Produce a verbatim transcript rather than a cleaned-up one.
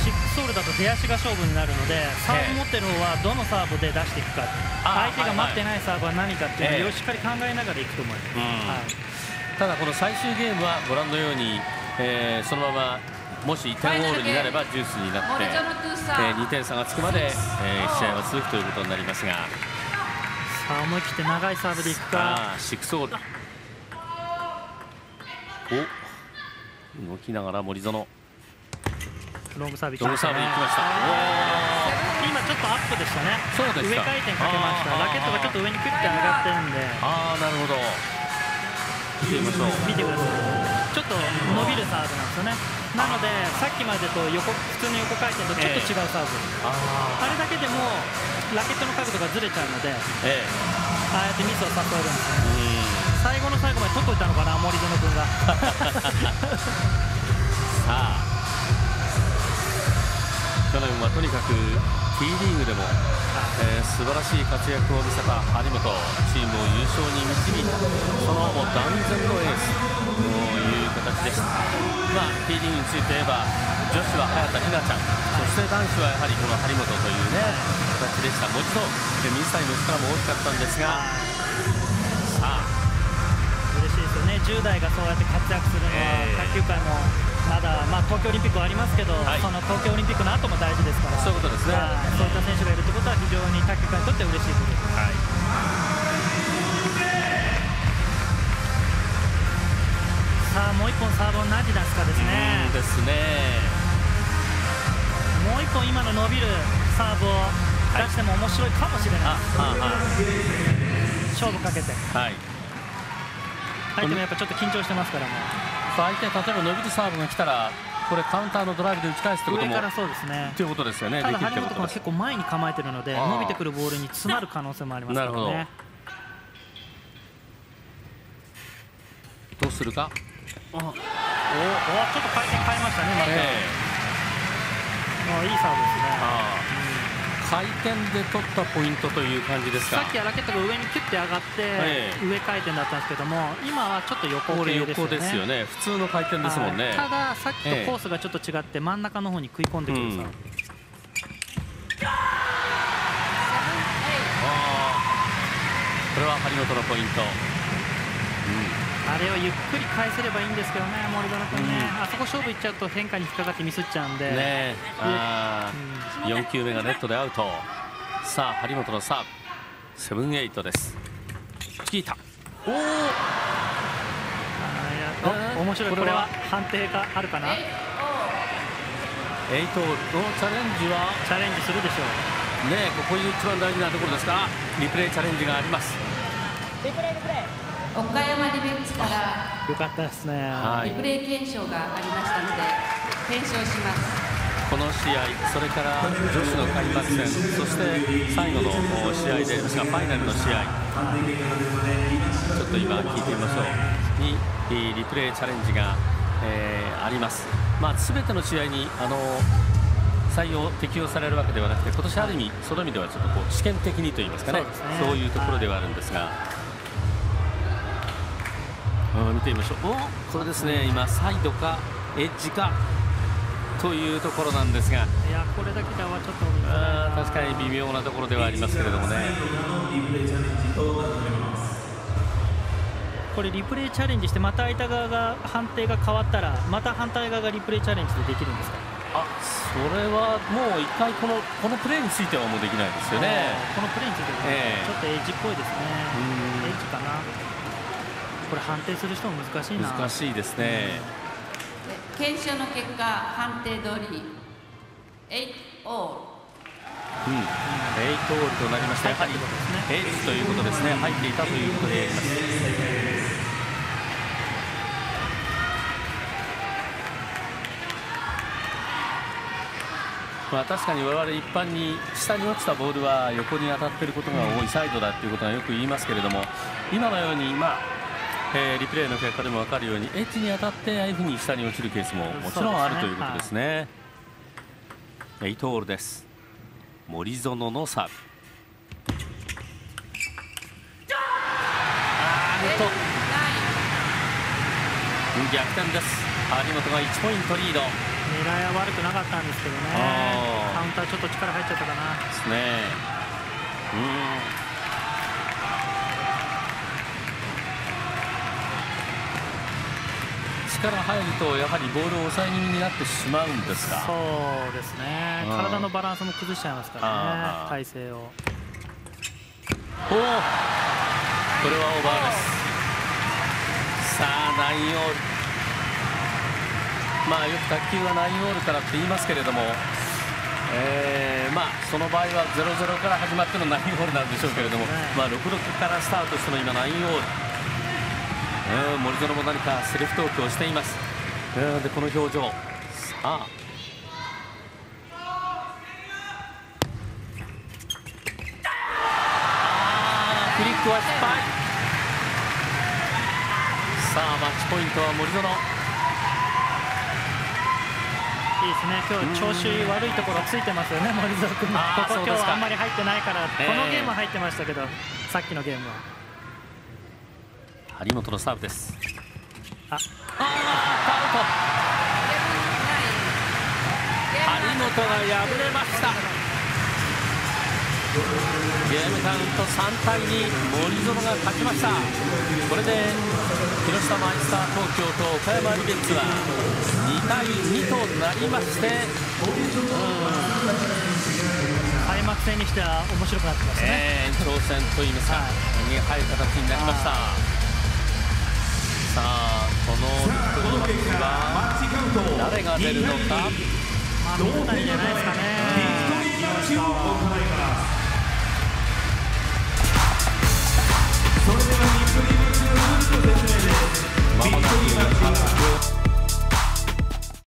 シックスオールだと出足が勝負になるので、サーブ持ってる方はどのサーブで出していくか、相手が待ってないサーブは何かっていうのをしっかり考えながらいくと思います。はい、 ただこの最終ゲームはご覧のように、えー、そのままもしいってんオールになればジュースになって、えー、にてん差がつくまで、えー、試合は続くということになりますが、さあ思い切って長いサーブでいくか。 シックスオール、お動きながら森園ロングサーブいきましたね。 今ちょっとアップでしたね。 そうですか。 上回転かけました。ラケットがちょっと上にクッて上がってるんで。 ああなるほど。見てみましょう。 見てください。ちょっと伸びるサーブなんですよね。なのでさっきまでと横普通の横回転とちょっと違うサーブ、えー、あ, あれだけでもラケットの角度がずれちゃうので、えー、ああやってミスを誘えるんですね。最後の最後まで取っといたのかな森園君が。 さあ去年はとにかく T リーグでも、えー、素晴らしい活躍を見せた張本、チームを優勝に導いたそのもう断然のエースという形でした。まあ T リーグについて言えば女子は早田ひなちゃん、そして男子はやはりこの張本というね形でした。もちろん水谷の力も大きかったんですが、さあ嬉しいですよね。じゅう代がそうやって活躍するのは、卓球界もまだ、まあ、東京オリンピックはありますけど、はい、その東京オリンピックの後も大事ですから、 そういうことですね。 そういった選手がいるということは非常に卓球界にとっては嬉しいことです。はい、さあもう一本サーブを何時出すかですね。 ですね。 もう一本今の伸びるサーブを出しても面白いかもしれないです。勝負かけて、はい、相手もやっぱちょっと緊張してますからね。 相手例えば伸びるサーブが来たらこれカウンターのドライブで打ち返すということも上からそうですねということですよね。 ただ張本君は結構前に構えてるので伸びてくるボールに詰まる可能性もありますからね。なるほど。 どうするか。 おおちょっと回転変えましたね。また、えー、いいサーブですね。あ回転で取ったポイントという感じですか。 さっきはラケットが上にキュッて上がって、えー、上回転だったんですけども今はちょっと横系ですよね。 横ですよね。普通の回転ですもんね。 たださっきとコースがちょっと違って真ん中の方に食い込んでくるさ、うん、これは張本のポイント、 うん、あれをゆっくり返せればいいんですけどね森園君ね、うん、あそこ勝負いっちゃうと変化に引っかかってミスっちゃうんで、ね、 あうん、よん球目がネットでアウト。さあ張本のサーブセブンエイトです。チキータ。おお面白い。これは判定があるかな。 エイトのチャレンジはチャレンジするでしょうね。ここ一番大事なところですからリプレイチャレンジがあります。 リプレイリプレイ岡山リベンジからよかったですね、 はい、リプレイ検証がありましたので検証します。 この試合それから女子の開幕戦そして最後の試合でファイナルの試合ちょっと今聞いてみましょうにリプレイチャレンジが、えー、あります。まあ、全ての試合にあの採用適用されるわけではなくて今年ある意味その意味ではちょっとこう試験的にといいますかね、そうですね、そういうところではあるんですが、見てみましょう。おこれですね。今サイドかエッジかというところなんですが、いやこれだけではちょっとあ確かに微妙なところではありますけれどもね。 これリプレイチャレンジしてまた相手側が判定が変わったらまた反対側がリプレイチャレンジでできるんですか。 あそれはもう一回このこのプレーについてはもうできないですよね。 このプレーについては、ねえー、ちょっとエッジっぽいですね。エッジかな。これ判定する人も難しいな。 難しいですね。 検証の結果判定通りエイトオール、 うん、エイトオールとなりました。やはりエイトということですね。入っていたということであります。まあ確かに我々一般に下に落ちたボールは横に当たっていることが多いサイドだということはよく言いますけれども、今のようにまあえー、リプレイの結果でも分かるようにエッジに当たってああいうふうに下に落ちるケースももちろんあるということですね。エイトオールです。森園のサーブ。あーっと逆転です。張本がいちポイントリード。 狙いは悪くなかったんですけどね、カウンターちょっと力入っちゃったかな。 ですね。うん。力入るとやはりボールを抑え気味になってしまうんですか。 そうですね、体のバランスも崩しちゃいますからね、体勢を。おお、 これはオーバーです。さあナインオール、まあよく卓球はナインオールからって言いますけれども、えー、まあその場合はゼロゼロから始まってのナインオールなんでしょうけれども、まあろくろくからスタートしての今ナインオール、えー、森薗も何かセルフトークをしています。えー、でこの表情、さあフリックは失敗。さあマッチポイントは森薗。 いいですね、今日調子悪いところついてますよね、森薗君も。ここ今日あんまり入ってないから、このゲームは入ってましたけど、さっきのゲームは。 張本のサーブです。ああ、アウト。張本が敗れました。ゲームカウントさんたいに、森薗が勝ちました。これで広島マイスター東京と岡山リベッツはにたいにとなりまして、 開幕戦にしては面白くなってますね、 えー、延長戦といいますか、に入る形になりました。さあこのリップのマッチは誰が出るのか。 まあ水谷じゃないですかね。 それでは日本リーグの説明です。 まもなく